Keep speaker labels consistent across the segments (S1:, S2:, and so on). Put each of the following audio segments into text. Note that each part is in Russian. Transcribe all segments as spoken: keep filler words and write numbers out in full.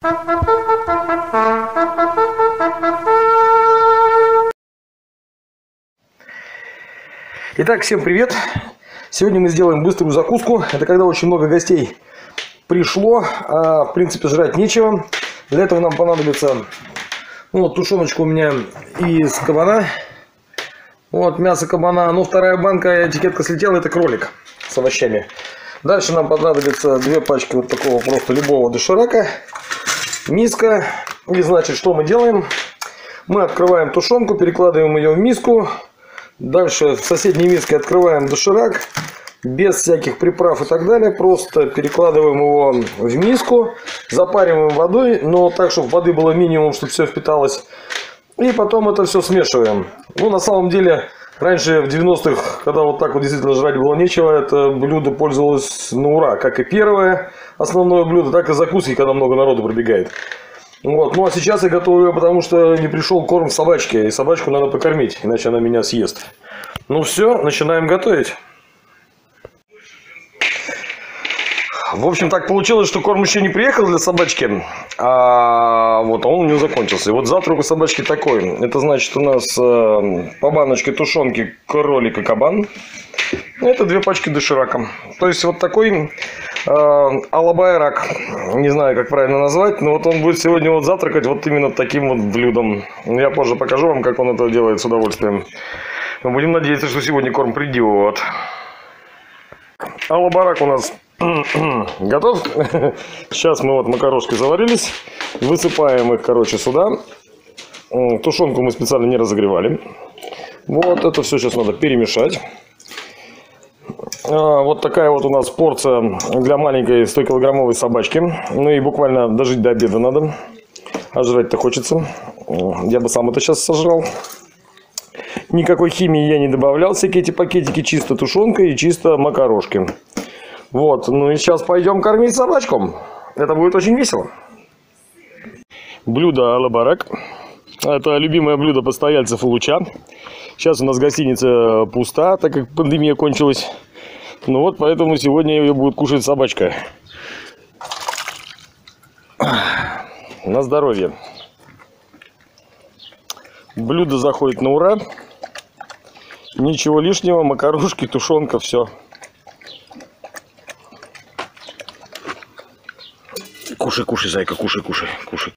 S1: Итак, всем привет! Сегодня мы сделаем быструю закуску. Это когда очень много гостей пришло, а в принципе жрать нечего. Для этого нам понадобится, ну, вот тушеночка у меня из кабана. Вот мясо кабана. Ну, вторая банка, этикетка слетела, это кролик с овощами. Дальше нам понадобится две пачки вот такого просто любого доширака. Миска. И значит, что мы делаем? Мы открываем тушенку, перекладываем ее в миску. Дальше в соседней миске открываем доширак. Без всяких приправ и так далее. Просто перекладываем его в миску. Запариваем водой. Но так, чтобы воды было минимум, чтобы все впиталось. И потом это все смешиваем. Ну, на самом деле, раньше в девяностых, когда вот так вот действительно жрать было нечего, это блюдо пользовалось на ура. Как и первое основное блюдо, так и закуски, когда много народу пробегает. Вот. Ну а сейчас я готовлю, потому что не пришел корм собачке. И собачку надо покормить, иначе она меня съест. Ну все, начинаем готовить. В общем, так получилось, что корм еще не приехал для собачки, а вот он у нее закончился. И вот завтрак у собачки такой. Это значит, у нас э, по баночке тушенки кролик и кабан. Это две пачки доширака. То есть вот такой э, алабайрак. Не знаю, как правильно назвать, но вот он будет сегодня вот завтракать вот именно таким вот блюдом. Я позже покажу вам, как он это делает с удовольствием. Будем надеяться, что сегодня корм придет. Алабайрак у нас готов. Сейчас мы вот макарошки заварились. Высыпаем их, короче, сюда. Тушенку мы специально не разогревали. Вот это все сейчас надо перемешать. Вот такая вот у нас порция для маленькой стокилограммовой собачки. Ну и буквально дожить до обеда надо. А жрать-то хочется. Я бы сам это сейчас сожрал. Никакой химии я не добавлял. Всякие эти пакетики, чисто тушенка и чисто макарошки. Вот, ну и сейчас пойдем кормить собачку. Это будет очень весело. Блюдо алабайрак. Это любимое блюдо постояльцев Луча. Сейчас у нас гостиница пуста, так как пандемия кончилась. Ну вот, поэтому сегодня ее будет кушать собачка. На здоровье. Блюдо заходит на ура. Ничего лишнего, макарошки, тушенка, все. Кушай, кушай, зайка, кушай, кушай, кушай.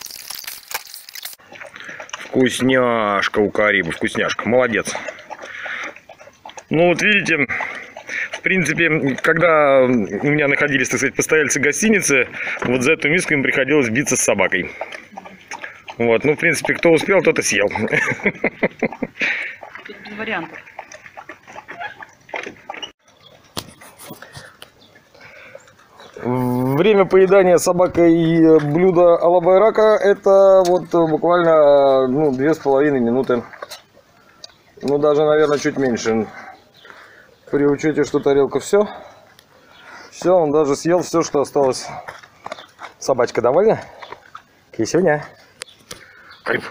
S1: Вкусняшка у Карибы, вкусняшка, молодец. Ну вот видите, в принципе, когда у меня находились, так сказать, постояльцы гостиницы, вот за эту миску им приходилось биться с собакой. Вот, ну в принципе, кто успел, тот и съел.
S2: Тут без вариантов.
S1: Время поедания собакой блюда алабайрака это вот буквально ну, две с половиной минуты. Ну даже, наверное, чуть меньше. При учете, что тарелка все. Все, он даже съел все, что осталось. Собачка довольна? Кисюня. Кариб.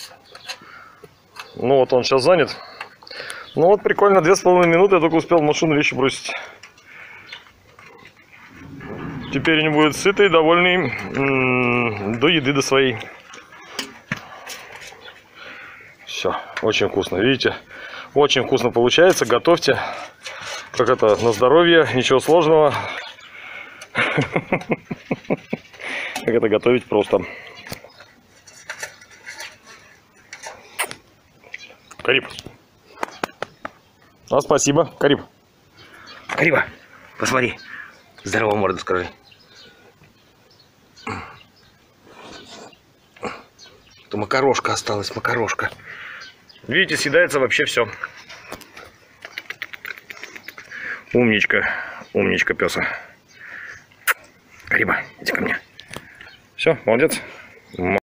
S1: Ну вот он сейчас занят. Ну вот прикольно, две с половиной минуты я только успел в машину вещи бросить. Теперь они будут сытые, довольные м-м, до еды, до своей. Все, очень вкусно, видите? Очень вкусно получается, готовьте. Как это, на здоровье, ничего сложного. Как это готовить просто. Кариб. А, спасибо, Кариб. Кариба, посмотри. Здорово, морду скажи. То макарошка осталась, макарошка. Видите, съедается вообще все. Умничка, умничка пёса. Кариба, иди ко мне. Все, молодец.